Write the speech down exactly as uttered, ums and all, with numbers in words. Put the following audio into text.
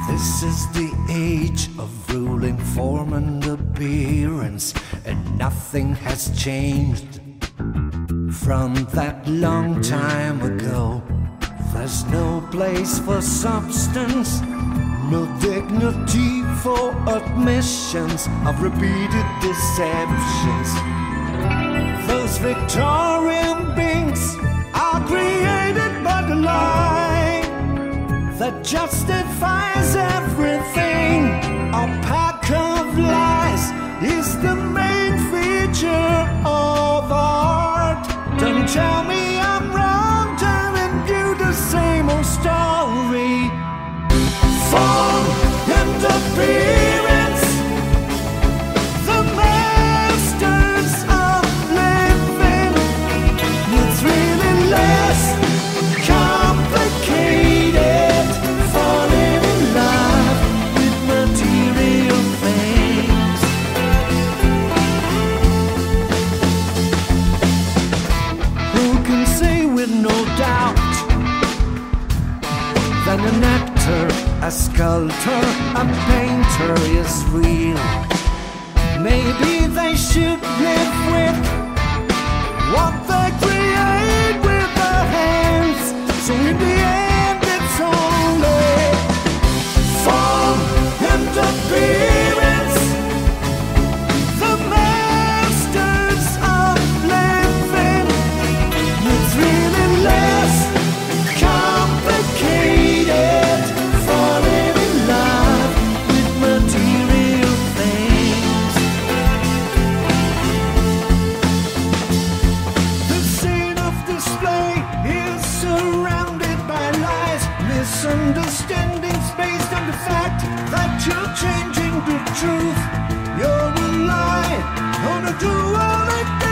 This is the age of ruling form and appearance, and nothing has changed from that long time ago. There's no place for substance, no dignity for admissions of repeated deceptions. Those Victorian beings are created by the lie that justifies everything. A pack of lies is the main feature of art. Don't tell me I'm wrong, telling you the same old story. Form and appearance, the masters of living. It's really less complicated, falling in love with material things. Who can say with no doubt that an actor, a sculptor, a painter is real? Maybe they should live with what they create with their hands. So in the end it's only form and appearance, the masters of living. It's really less complicated, falling in love with material things. The scene of display is surrounded by lies, misunderstandings based on the fact that you're changing the truth. You're a lie, gonna do all it